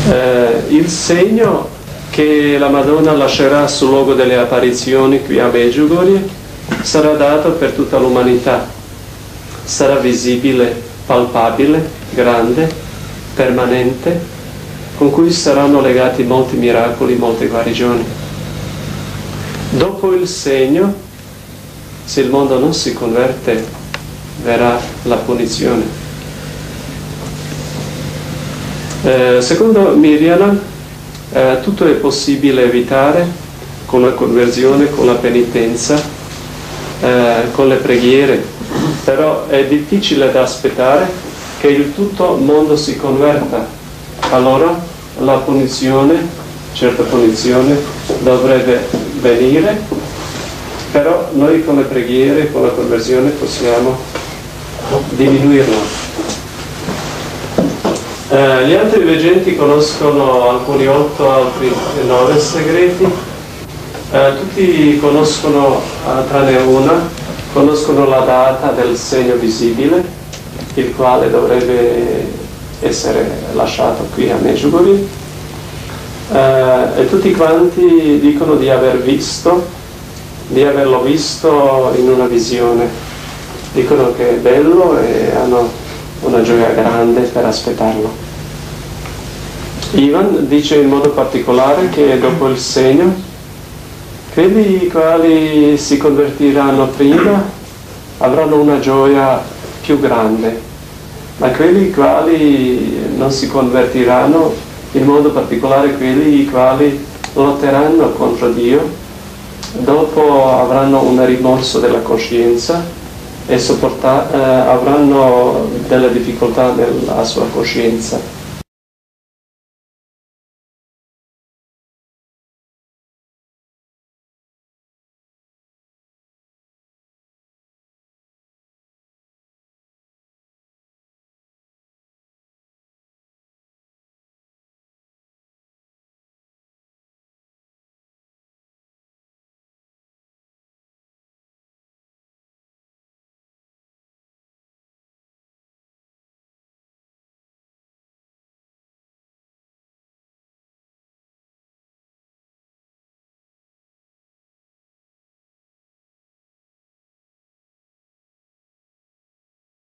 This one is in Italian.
Il segno che la Madonna lascerà sul luogo delle apparizioni qui a Medjugorje sarà dato per tutta l'umanità, sarà visibile, palpabile, grande, permanente, con cui saranno legati molti miracoli, molte guarigioni. Dopo il segno, se il mondo non si converte, verrà la punizione. Secondo Mirjana, tutto è possibile evitare con la conversione, con la penitenza, con le preghiere, però è difficile da aspettare che il tutto mondo si converta. Allora la punizione, certa punizione, dovrebbe venire, però noi con le preghiere, con la conversione possiamo diminuirla. Gli altri veggenti conoscono alcuni 8, altri 9 segreti. Tutti conoscono, tranne una, conoscono la data del segno visibile, il quale dovrebbe essere lasciato qui a Medjugorje. E tutti quanti dicono di averlo visto in una visione. Dicono che è bello e hanno una gioia grande per aspettarlo. Ivan dice in modo particolare che dopo il segno, quelli quali si convertiranno prima avranno una gioia più grande, ma quelli quali non si convertiranno, in modo particolare quelli quali lotteranno contro Dio, dopo avranno un rimorso della coscienza e avranno delle difficoltà nella sua coscienza.